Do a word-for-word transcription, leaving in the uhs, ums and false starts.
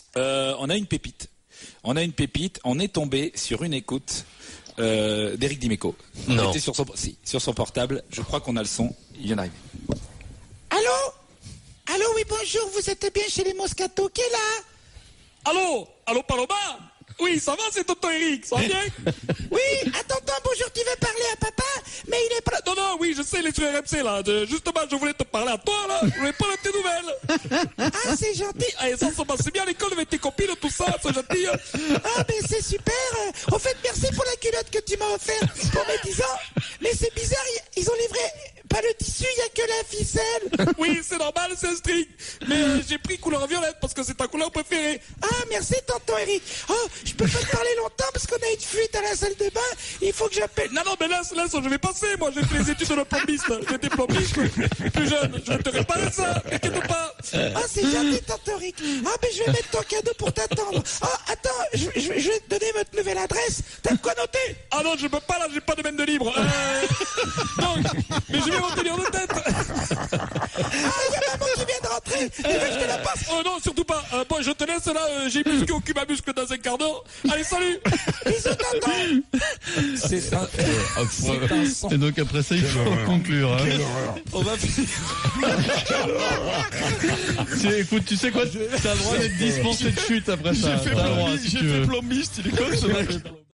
Euh, on a une pépite. On a une pépite. On est tombé sur une écoute euh, d'Éric Dimeco. On Non. était sur son, si, sur son portable. Je crois qu'on a le son. Il vient d'arriver. Allô? Allô, oui, bonjour, vous êtes bien chez les Moscato, qui est là? Allô? Allô, Paloma? Oui, ça va, c'est tonton Eric, ça va bien? Oui, attends, attends, bonjour, tu veux parler à papa? Mais il est pas... Non, non, oui, je sais, les sur R M C, là. De- justement, je voulais te parler à toi, là. Je voulais pas de tes nouvelles. Ah, c'est gentil. Allez, ça, ça passe bien à l'école avec tes copines, tout ça, c'est gentil. Ah, mais c'est super. Euh, En fait, merci pour la culotte que tu m'as offerte pour mes dix ans. Mais c'est bizarre, ils- ils ont livré pas le tissu, il y a que la ficelle. Oui, c'est normal, c'est un string. Mais euh, j'ai pris couleur violette parce que c'est ta couleur préférée. Ah, merci, tonton Eric. Oh, je peux pas te parler longtemps parce qu'on a une fuite à la salle de bain. Il faut que j'appelle... Non, non, mais laisse, laisse, je vais passer. Moi, j'ai fait les études de plombiste. J'étais plombiste plus jeune. Je vais te réparer ça, t'inquiète pas. Ah, c'est gentil, tonton Eric. Ah, mais je vais mettre ton cadeau pour t'attendre. Ah, attends, je, je- je vais te donner votre nouvelle adresse. T'as de quoi noter? Ah non, je peux pas, là, j'ai pas de main de libre. Euh... Donc, mais je vais retenir de tête. Ah, il y a maman qui vient de rentrer. Tu veux que je te la passe? Oh non, surtout pas. Euh, bon, je te laisse là, euh, j'ai musqué au cul ma muscle dans un quart d'heure. Allez, salut. Bisous, tonton. C'est un, c'est un son. Et donc après ça, il faut conclure. Hein. On va finir. Tu- écoute, tu sais quoi? T'as le droit d'être dispensé de chute après ça. T'as le droit si tu veux. plombiste, il est comme ce mec.